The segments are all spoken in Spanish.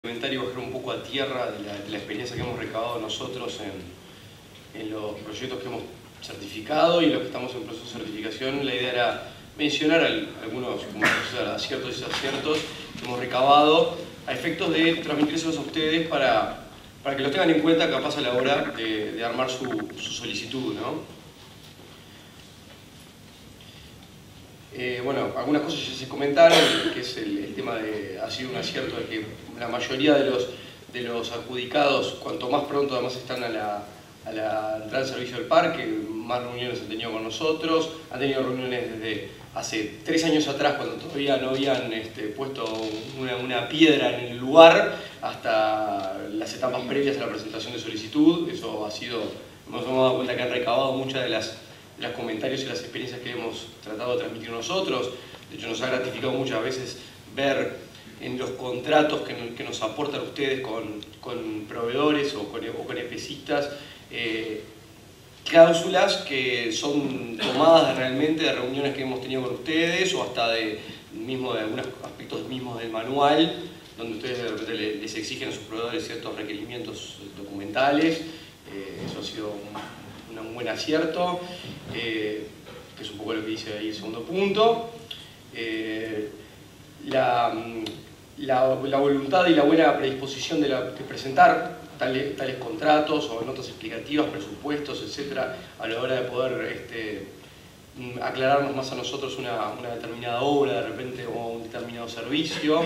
Comentario bajar un poco a tierra de la experiencia que hemos recabado nosotros en los proyectos que hemos certificado y los que estamos en proceso de certificación. La idea era mencionar algunos aciertos y desaciertos que hemos recabado a efectos de transmitírselos a ustedes para que lo tengan en cuenta capaz a la hora de armar su solicitud, ¿no? Bueno, algunas cosas ya se comentaron, que es el tema de, ha sido un acierto de que la mayoría de los adjudicados, cuanto más pronto además están a la entrada al servicio del parque, más reuniones han tenido con nosotros, han tenido reuniones desde hace 3 años atrás, cuando todavía no habían puesto una piedra en el lugar, hasta las etapas previas a la presentación de solicitud. Eso ha sido, nos hemos dado cuenta que han recabado muchas de los comentarios y las experiencias que hemos tratado de transmitir nosotros. De hecho, nos ha gratificado muchas veces ver en los contratos que nos aportan ustedes con proveedores o con EPCistas cláusulas que son tomadas realmente de reuniones que hemos tenido con ustedes o hasta de algunos aspectos mismos del manual, donde ustedes de repente les exigen a sus proveedores ciertos requerimientos documentales. Eso ha sido un buen acierto, que es un poco lo que dice ahí el segundo punto. La voluntad y la buena predisposición de presentar tales contratos o notas explicativas, presupuestos, etcétera, a la hora de poder aclararnos más a nosotros una determinada obra de repente o un determinado servicio.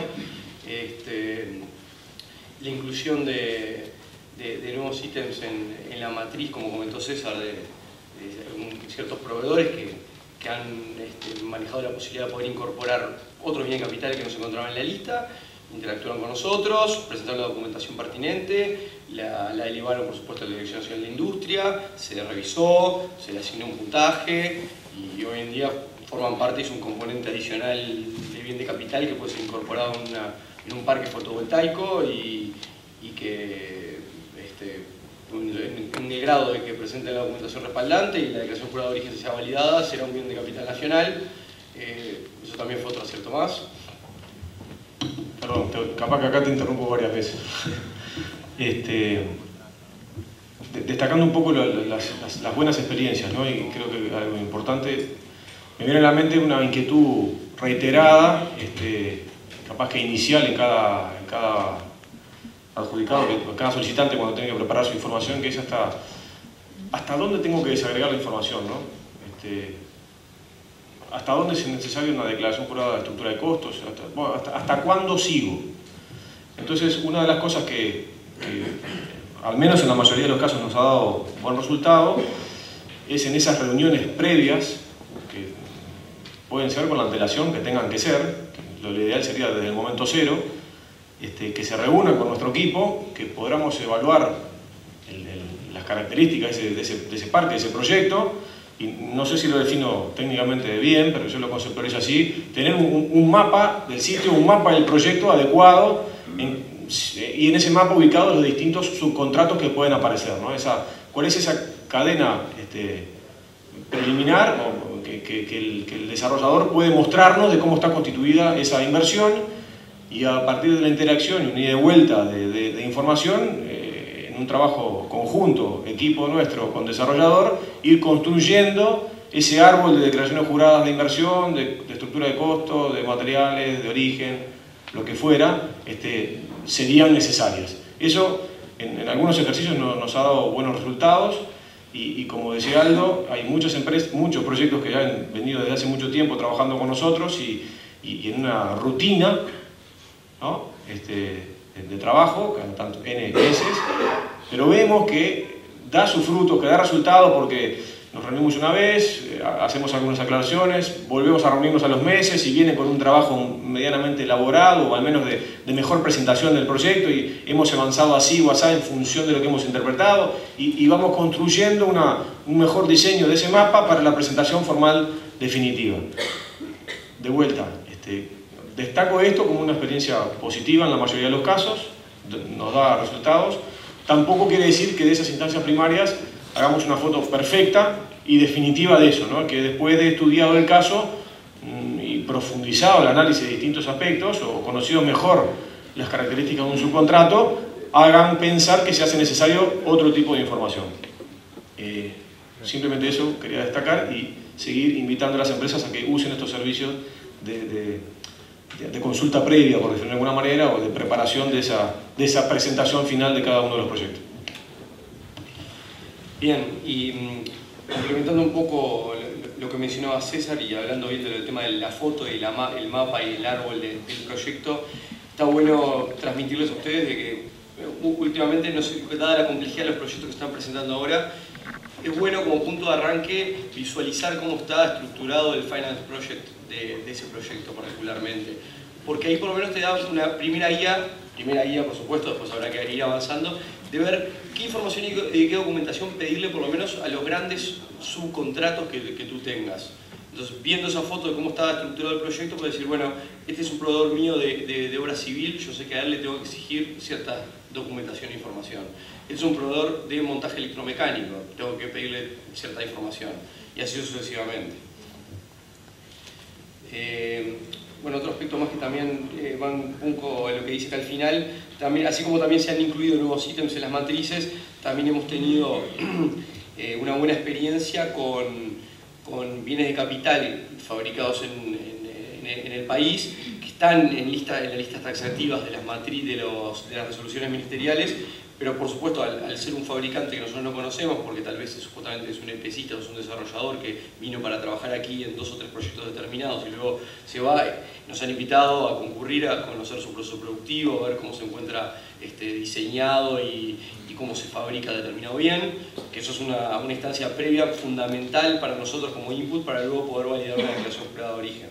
La inclusión de nuevos ítems en la matriz, como comentó César, de ciertos proveedores que han manejado la posibilidad de poder incorporar otros bienes capitales que no se encontraban en la lista, interactuaron con nosotros, presentaron la documentación pertinente, la elevaron por supuesto a la Dirección Nacional de Industria, se le revisó, se le asignó un puntaje y hoy en día forman parte, es un componente adicional del bien de capital que puede ser incorporado en un parque fotovoltaico y que en el grado de que presente la documentación respaldante y la declaración jurada de origen sea validada, será un bien de capital nacional. Eso también fue otro acierto más. Perdón, capaz que acá te interrumpo varias veces. Destacando un poco las buenas experiencias, ¿no? Y creo que algo importante, me viene a la mente una inquietud reiterada, capaz que inicial en cada adjudicado, cada solicitante cuando tiene que preparar su información, que es hasta dónde tengo que desagregar la información, ¿no? Hasta dónde es necesaria una declaración jurada de estructura de costos, hasta cuándo sigo. Entonces, una de las cosas que al menos en la mayoría de los casos nos ha dado buen resultado es en esas reuniones previas, que pueden ser con la antelación que tengan que ser, lo ideal sería desde el momento cero, que se reúnan con nuestro equipo, que podamos evaluar las características de ese parque, de ese proyecto, y no sé si lo defino técnicamente bien, pero yo lo conceptualizo así, tener un mapa del sitio, un mapa del proyecto adecuado, y en ese mapa ubicados los distintos subcontratos que pueden aparecer, ¿no? ¿Cuál es esa cadena preliminar que el desarrollador puede mostrarnos de cómo está constituida esa inversión? Y a partir de la interacción y un ida y vuelta de información, en un trabajo conjunto, equipo nuestro con desarrollador, ir construyendo ese árbol de declaraciones juradas de inversión, de estructura de costo, de materiales, de origen, lo que fuera, serían necesarias. Eso en algunos ejercicios nos ha dado buenos resultados y como decía Aldo, hay muchos proyectos que ya han venido desde hace mucho tiempo trabajando con nosotros y en una rutina, ¿no? de trabajo, tanto N veces, pero vemos que da sus frutos, que da resultados porque nos reunimos una vez, hacemos algunas aclaraciones, volvemos a reunirnos a los meses y viene con un trabajo medianamente elaborado o al menos de mejor presentación del proyecto y hemos avanzado así o así en función de lo que hemos interpretado y vamos construyendo un mejor diseño de ese mapa para la presentación formal definitiva. De vuelta, destaco esto como una experiencia positiva en la mayoría de los casos, nos da resultados. Tampoco quiere decir que de esas instancias primarias hagamos una foto perfecta y definitiva de eso, ¿no? Que después de estudiado el caso y profundizado el análisis de distintos aspectos o conocido mejor las características de un subcontrato hagan pensar que se hace necesario otro tipo de información. Simplemente eso quería destacar y seguir invitando a las empresas a que usen estos servicios de consulta previa, por decirlo de alguna manera, o de preparación de esa presentación final de cada uno de los proyectos. Bien, y complementando un poco lo que mencionaba César y hablando bien del tema de la foto y el mapa y el árbol del proyecto, está bueno transmitirles a ustedes de que últimamente, no sé, dada la complejidad de los proyectos que están presentando ahora, es bueno como punto de arranque visualizar cómo está estructurado el Finance Project de ese proyecto particularmente. Porque ahí por lo menos te da una primera guía por supuesto, después habrá que ir avanzando, de ver qué información y qué documentación pedirle por lo menos a los grandes subcontratos que tú tengas. Entonces, viendo esa foto de cómo está estructurado el proyecto, puedes decir, bueno, este es un proveedor mío de obra civil, yo sé que a él le tengo que exigir cierta documentación e información. Este es un proveedor de montaje electromecánico, tengo que pedirle cierta información, y así sucesivamente. Bueno, otro aspecto más que también van un poco en lo que dice que al final, también, así como también se han incluido nuevos ítems en las matrices, también hemos tenido una buena experiencia con bienes de capital fabricados en el país, que están en las listas taxativas de las resoluciones ministeriales, pero por supuesto al ser un fabricante que nosotros no conocemos, porque tal vez justamente es un EPCista o es un desarrollador que vino para trabajar aquí en 2 o 3 proyectos determinados y luego se va, nos han invitado a concurrir, a conocer su proceso productivo, a ver cómo se encuentra diseñado y cómo se fabrica determinado bien, que eso es una instancia previa fundamental para nosotros como input para luego poder validar una declaración jurada de origen.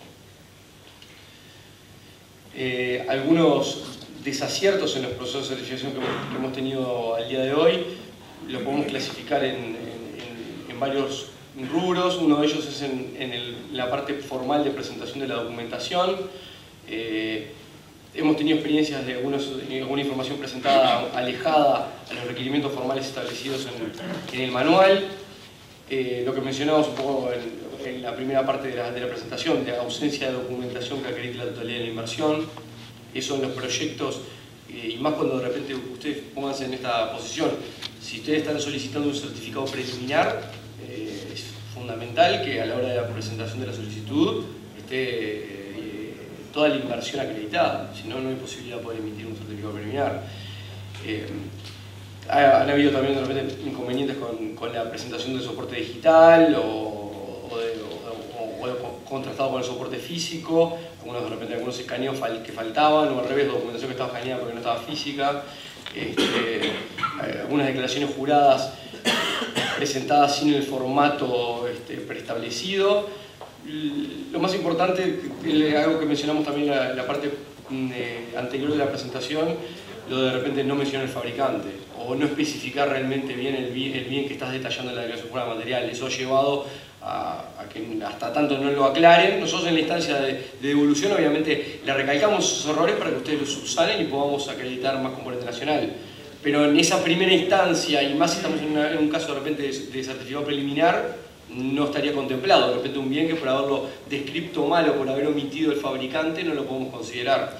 Algunos desaciertos en los procesos de certificación que hemos tenido al día de hoy lo podemos clasificar en varios rubros. Uno de ellos es en la parte formal de presentación de la documentación. Hemos tenido experiencias de alguna información presentada alejada a los requerimientos formales establecidos en el manual. Lo que mencionamos un poco en la primera parte de la presentación, de ausencia de documentación que acredite la totalidad de la inversión. Eso en los proyectos, y más cuando de repente ustedes pónganse en esta posición, si ustedes están solicitando un certificado preliminar, es fundamental que a la hora de la presentación de la solicitud esté toda la inversión acreditada, si no, no hay posibilidad de poder emitir un certificado preliminar. Han habido también de repente inconvenientes con la presentación del soporte digital o contrastado con el soporte físico, algunos escaneos que faltaban, o al revés, documentación que estaba escaneada porque no estaba física, algunas declaraciones juradas presentadas sin el formato preestablecido. Lo más importante, algo que mencionamos también en la parte anterior de la presentación, lo de repente no mencionar el fabricante o no especificar realmente bien el bien que estás detallando en la declaración jurada de material. Eso ha llevado a que hasta tanto no lo aclaren. Nosotros en la instancia de devolución obviamente le recalcamos esos errores para que ustedes los subsanen y podamos acreditar más componente nacional. Pero en esa primera instancia, y más si estamos en un caso de repente de certificado preliminar, no estaría contemplado. De repente un bien que por haberlo descripto mal o por haber omitido el fabricante no lo podemos considerar.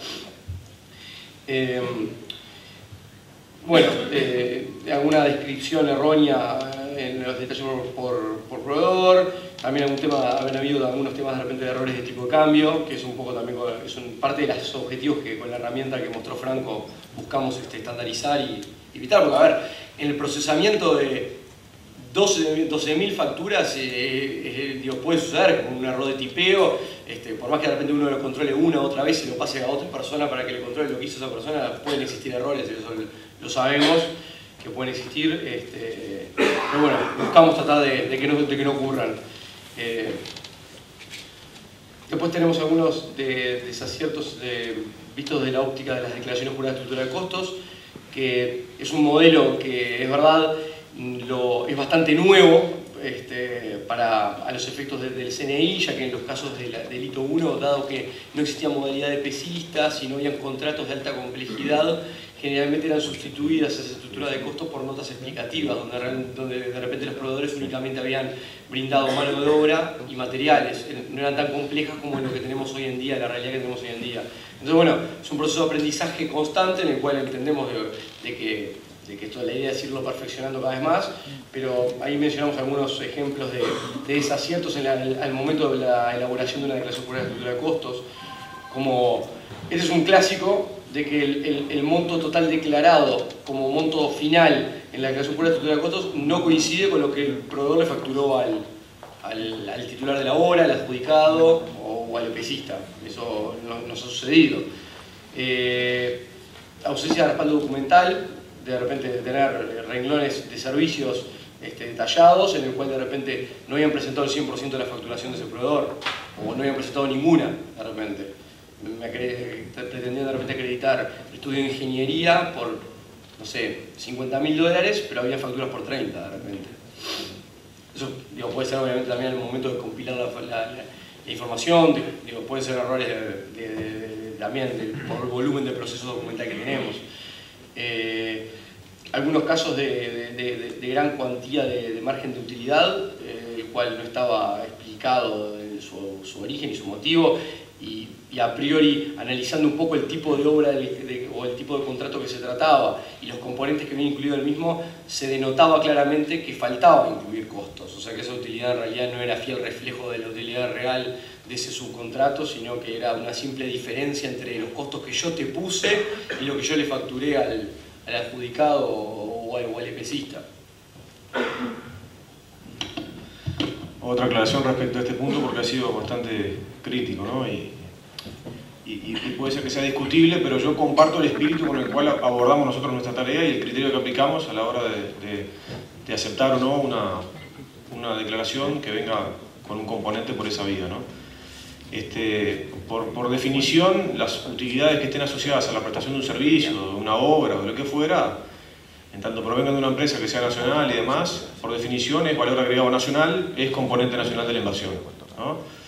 Bueno, alguna descripción errónea en los detalles por proveedor, también han habido algunos temas de repente de errores de tipo de cambio, que es un poco también parte de los objetivos que con la herramienta que mostró Franco buscamos estandarizar y evitar, porque a ver, en el procesamiento de 12.000 facturas puede suceder como un error de tipeo, por más que de repente uno lo controle una u otra vez y lo pase a otra persona para que le controle lo que hizo esa persona, pueden existir errores, eso lo sabemos que pueden existir, pero bueno, buscamos tratar de que no ocurran. Después tenemos algunos desaciertos vistos desde la óptica de las declaraciones juradas de estructura de costos, que es un modelo que es verdad, es bastante nuevo a los efectos del CNI, ya que en los casos del hito 1, dado que no existía modalidad de pesista, sino habían contratos de alta complejidad generalmente eran sustituidas esa estructura de costos por notas explicativas, donde de repente los proveedores únicamente habían brindado mano de obra y materiales, no eran tan complejas como lo que tenemos hoy en día, la realidad que tenemos hoy en día. Entonces, bueno, es un proceso de aprendizaje constante en el cual entendemos de que esto, la idea es irlo perfeccionando cada vez más, pero ahí mencionamos algunos ejemplos de desaciertos al momento de la elaboración de una declaración pura de estructura de costos, como este es un clásico de que el monto total declarado como monto final en la declaración pura de estructura de costos no coincide con lo que el proveedor le facturó al titular de la obra, al adjudicado o al EPCista. Eso nos ha sucedido. Ausencia de respaldo documental, de repente de tener renglones de servicios detallados en el cual de repente no habían presentado el 100% de la facturación de ese proveedor o no habían presentado ninguna de repente. Pretendían de repente acreditar estudio de ingeniería por, no sé, $50.000, pero había facturas por 30 de repente. Eso puede ser obviamente también al momento de compilar la información, pueden ser errores también por el volumen de proceso documental que tenemos. Algunos casos de gran cuantía de margen de utilidad, el cual no estaba explicado su origen y su motivo, y a priori analizando un poco el tipo de obra o el tipo de contrato que se trataba y los componentes que vienen incluidos en el mismo, se denotaba claramente que faltaba incluir costos, o sea que esa utilidad en realidad no era fiel reflejo de la utilidad real de ese subcontrato, sino que era una simple diferencia entre los costos que yo te puse y lo que yo le facturé al adjudicado o al EPCista. Otra aclaración respecto a este punto, porque ha sido bastante crítico, ¿no? Y puede ser que sea discutible, pero yo comparto el espíritu con el cual abordamos nosotros nuestra tarea y el criterio que aplicamos a la hora de aceptar o no una declaración que venga con un componente por esa vía, ¿no? Por definición, las utilidades que estén asociadas a la prestación de un servicio, de una obra o de lo que fuera, en tanto provengan de una empresa que sea nacional y demás, por definición es valor agregado nacional, es componente nacional de la inversión, ¿no?